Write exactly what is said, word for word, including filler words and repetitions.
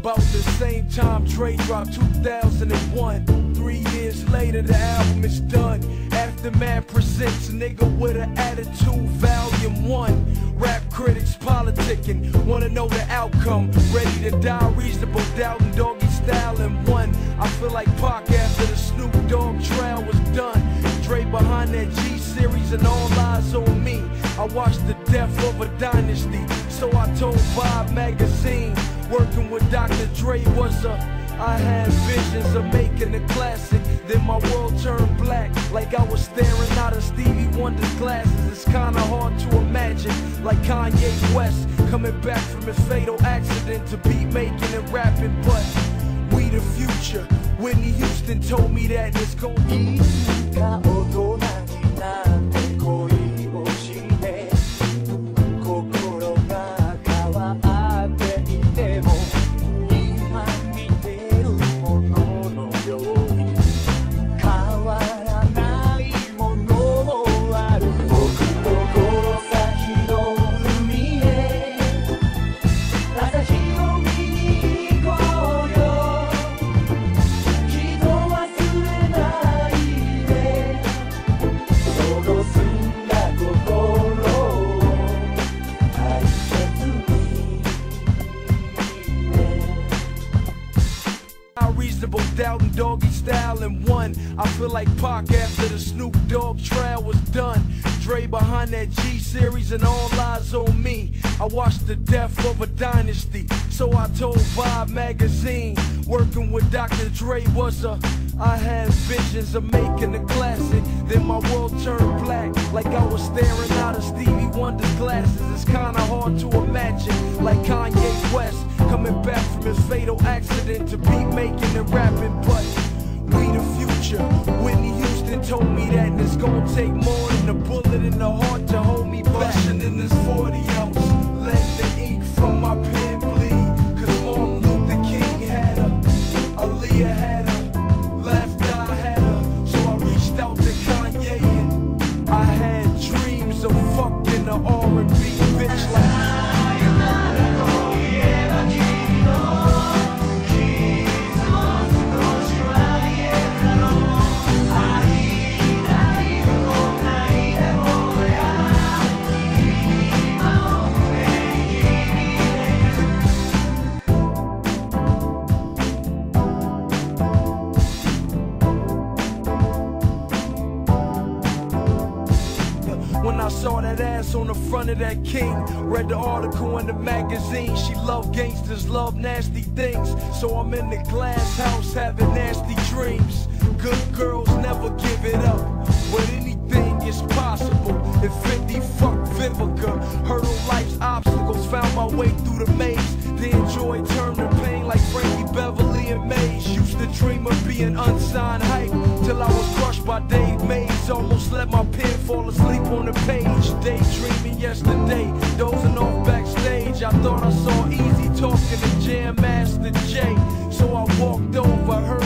About the same time Dre dropped two thousand one. Three years later the album is done. Aftermath presents Nigga with an Attitude Volume one. Rap critics politicking, wanna know the outcome. Ready to die, reasonable doubt and Doggy Style in one. I feel like Pac after the Snoop Dogg trial was done. Dre behind that G series and all eyes on me. I watched the death of a dynasty, so I told Vibe magazine. Working with Doctor Dre was a, I had visions of making a classic. Then my world turned black, like I was staring out of Stevie Wonder's glasses. It's kinda hard to imagine, like Kanye West coming back from his fatal accident to beat making and rapping. But we the future. Whitney Houston told me that it's gonna be. Reasonable doubt and Doggy Style in one. I feel like Pac after the Snoop Dogg trial was done. Dre behind that G series and all eyes on me. I watched the death of a dynasty, so I told Vibe magazine. Working with Doctor Dre was a, I had visions of making a classic. Then my world turned black, like I was staring out of Stevie Wonder's glasses. It's kinda hard to imagine, like Kanye West coming back from his fatal accident to beat making and rapping. But we the future. Whitney Houston told me that it's gonna take more than a bullet in the heart to hold me back. In this forty ounce, let the ink from my pen bleed. Cause Martin Luther King had her, Aaliyah had her, Left Eye had her. So I reached out to Kanye and I had dreams of fucking the R and B bitch like. When I saw that ass on the front of that King, read the article in the magazine. She love gangsters, love nasty things. So I'm in the glass house having nasty dreams. Good girls never give it up, but anything is possible. If fifty fuck Vivica, hurdle life's obstacles, found my way through the maze. Then joy turned to pain like Frankie Beverly and Maze. Used to dream of being unsigned hype, till I was crushed by Dave Mays. Almost let my pen fall asleep on the page. Daydreaming yesterday, dozing off backstage. I thought I saw Easy talking to Jam Master Jay, so I walked over, heard